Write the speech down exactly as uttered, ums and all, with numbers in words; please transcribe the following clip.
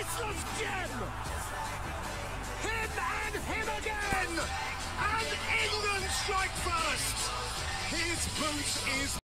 priceless gem! Him and him again! And England strike first! His boot is